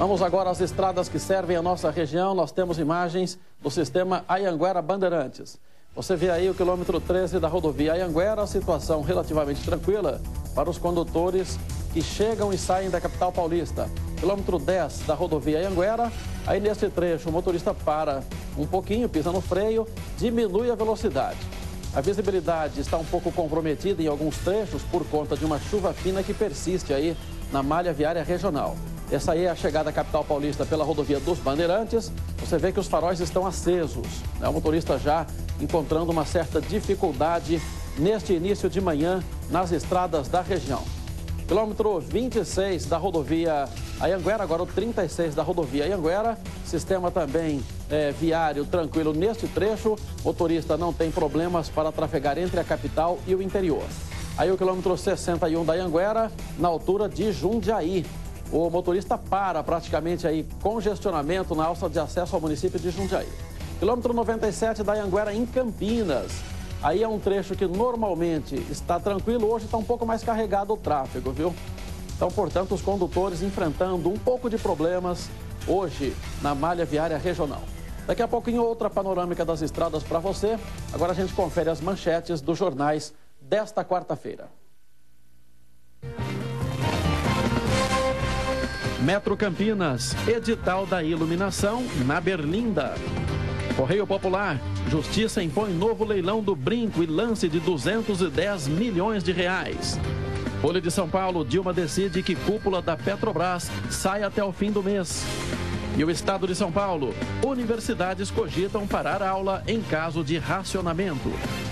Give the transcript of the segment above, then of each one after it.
Vamos agora às estradas que servem a nossa região. Nós temos imagens do sistema Anhanguera Bandeirantes. Você vê aí o quilômetro 13 da rodovia Anhanguera, situação relativamente tranquila para os condutores que chegam e saem da capital paulista. Quilômetro 10 da rodovia Anhanguera, aí nesse trecho o motorista para um pouquinho, pisa no freio, diminui a velocidade. A visibilidade está um pouco comprometida em alguns trechos por conta de uma chuva fina que persiste aí na malha viária regional. Essa aí é a chegada à capital paulista pela rodovia dos Bandeirantes. Você vê que os faróis estão acesos, né? O motorista já encontrando uma certa dificuldade neste início de manhã nas estradas da região. Quilômetro 26 da rodovia Anhanguera, agora o 36 da rodovia Anhanguera. Sistema também viário tranquilo neste trecho. Motorista não tem problemas para trafegar entre a capital e o interior. Aí o quilômetro 61 da Anhanguera, na altura de Jundiaí. O motorista para praticamente aí congestionamento na alça de acesso ao município de Jundiaí. Quilômetro 97 da Anhanguera em Campinas. Aí é um trecho que normalmente está tranquilo, hoje está um pouco mais carregado o tráfego, viu? Então, portanto, os condutores enfrentando um pouco de problemas hoje na malha viária regional. Daqui a pouquinho outra panorâmica das estradas para você. Agora a gente confere as manchetes dos jornais desta quarta-feira. Metro Campinas, edital da iluminação na Berlinda. Correio Popular, Justiça impõe novo leilão do brinco e lance de 210 milhões de reais. Folha de São Paulo, Dilma decide que cúpula da Petrobras sai até o fim do mês. E o Estado de São Paulo, universidades cogitam parar aula em caso de racionamento.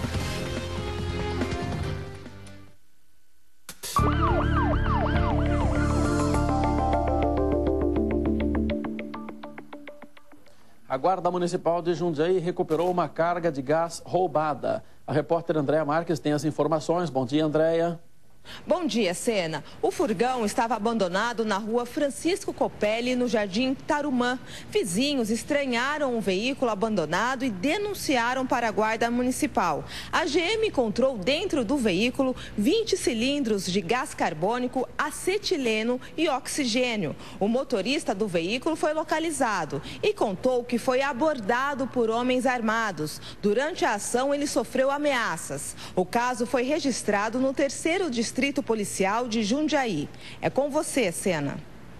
A Guarda Municipal de Jundiaí recuperou uma carga de gás roubada. A repórter Andréa Marques tem as informações. Bom dia, Andréa. Bom dia, Sena. O furgão estava abandonado na rua Francisco Copelli, no Jardim Tarumã. Vizinhos estranharam o veículo abandonado e denunciaram para a Guarda Municipal. A GM encontrou dentro do veículo 20 cilindros de gás carbônico, acetileno e oxigênio. O motorista do veículo foi localizado e contou que foi abordado por homens armados. Durante a ação, ele sofreu ameaças. O caso foi registrado no 3º Distrito Policial de Jundiaí. É com você, Sena.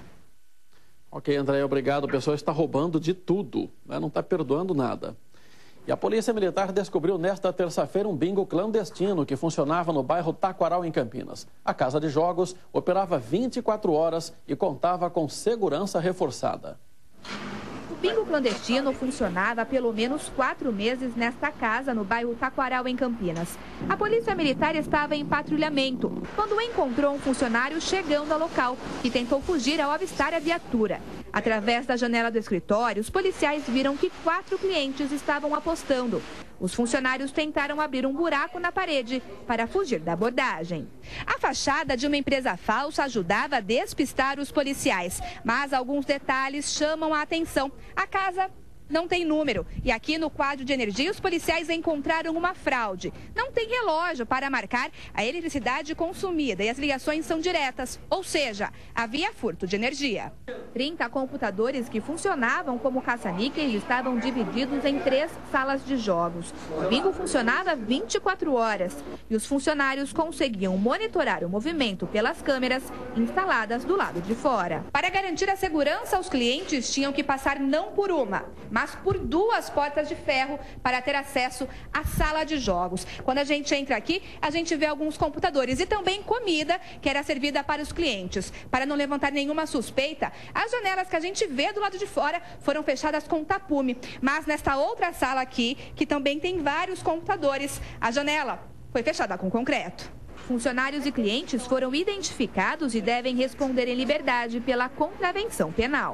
Ok, André, obrigado. O pessoal está roubando de tudo, né? Não está perdoando nada. E a Polícia Militar descobriu nesta terça-feira um bingo clandestino que funcionava no bairro Taquaral, em Campinas. A casa de jogos operava 24 horas e contava com segurança reforçada. O bingo clandestino funcionava há pelo menos 4 meses nesta casa, no bairro Taquaral, em Campinas. A Polícia Militar estava em patrulhamento quando encontrou um funcionário chegando ao local e tentou fugir ao avistar a viatura. Através da janela do escritório, os policiais viram que 4 clientes estavam apostando. Os funcionários tentaram abrir um buraco na parede para fugir da abordagem. A fachada de uma empresa falsa ajudava a despistar os policiais, mas alguns detalhes chamam a atenção. A casa não tem número e aqui no quadro de energia os policiais encontraram uma fraude. Não tem relógio para marcar a eletricidade consumida e as ligações são diretas, ou seja, havia furto de energia. 30 computadores que funcionavam como caça-níqueis estavam divididos em 3 salas de jogos. O bingo funcionava 24 horas e os funcionários conseguiam monitorar o movimento pelas câmeras instaladas do lado de fora. Para garantir a segurança, os clientes tinham que passar não por uma, mas por 2 portas de ferro para ter acesso à sala de jogos. Quando a gente entra aqui, a gente vê alguns computadores e também comida que era servida para os clientes. Para não levantar nenhuma suspeita, as janelas que a gente vê do lado de fora foram fechadas com tapume. Mas nesta outra sala aqui, que também tem vários computadores, a janela foi fechada com concreto. Funcionários e clientes foram identificados e devem responder em liberdade pela contravenção penal.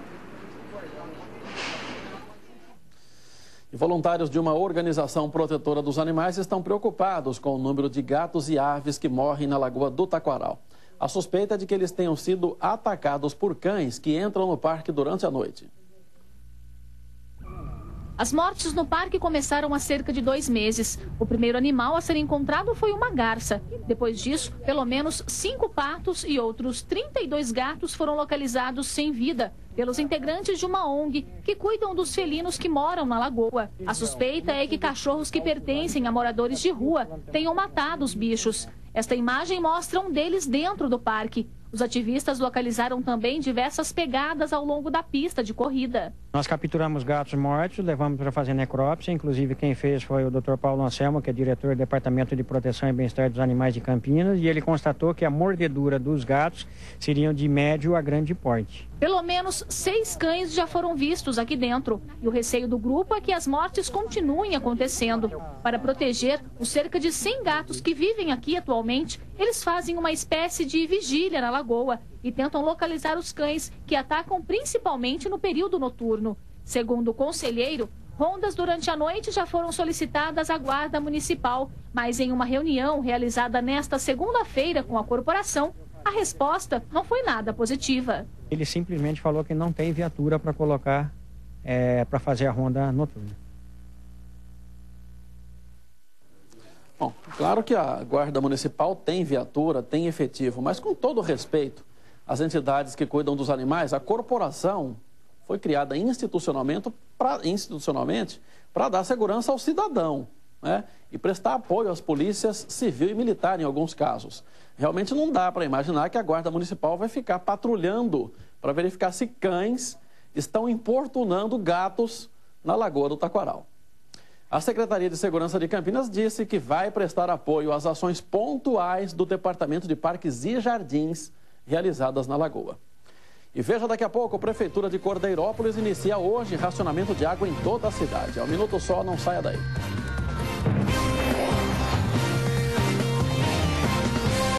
E voluntários de uma organização protetora dos animais estão preocupados com o número de gatos e aves que morrem na Lagoa do Taquaral. A suspeita é de que eles tenham sido atacados por cães que entram no parque durante a noite. As mortes no parque começaram há cerca de 2 meses. O primeiro animal a ser encontrado foi uma garça. Depois disso, pelo menos 5 patos e outros 32 gatos foram localizados sem vida pelos integrantes de uma ONG que cuidam dos felinos que moram na lagoa. A suspeita é que cachorros que pertencem a moradores de rua tenham matado os bichos. Esta imagem mostra um deles dentro do parque. Os ativistas localizaram também diversas pegadas ao longo da pista de corrida. Nós capturamos gatos mortos, levamos para fazer necrópsia. Inclusive quem fez foi o Dr. Paulo Anselmo, que é diretor do Departamento de Proteção e Bem-Estar dos Animais de Campinas. E ele constatou que a mordedura dos gatos seriam de médio a grande porte. Pelo menos 6 cães já foram vistos aqui dentro. E o receio do grupo é que as mortes continuem acontecendo. Para proteger os cerca de 100 gatos que vivem aqui atualmente, eles fazem uma espécie de vigília na lagoa e tentam localizar os cães que atacam principalmente no período noturno. Segundo o conselheiro, rondas durante a noite já foram solicitadas à Guarda Municipal, mas em uma reunião realizada nesta segunda-feira com a corporação, a resposta não foi nada positiva. Ele simplesmente falou que não tem viatura para colocar, para fazer a ronda noturna. Bom, claro que a Guarda Municipal tem viatura, tem efetivo, mas com todo respeito às entidades que cuidam dos animais, a corporação foi criada institucionalmente para dar segurança ao cidadão, né? E prestar apoio às polícias civil e militar em alguns casos. Realmente não dá para imaginar que a Guarda Municipal vai ficar patrulhando para verificar se cães estão importunando gatos na Lagoa do Taquaral. A Secretaria de Segurança de Campinas disse que vai prestar apoio às ações pontuais do Departamento de Parques e Jardins realizadas na Lagoa. E veja daqui a pouco, a Prefeitura de Cordeirópolis inicia hoje racionamento de água em toda a cidade. Ao minuto só, não saia daí.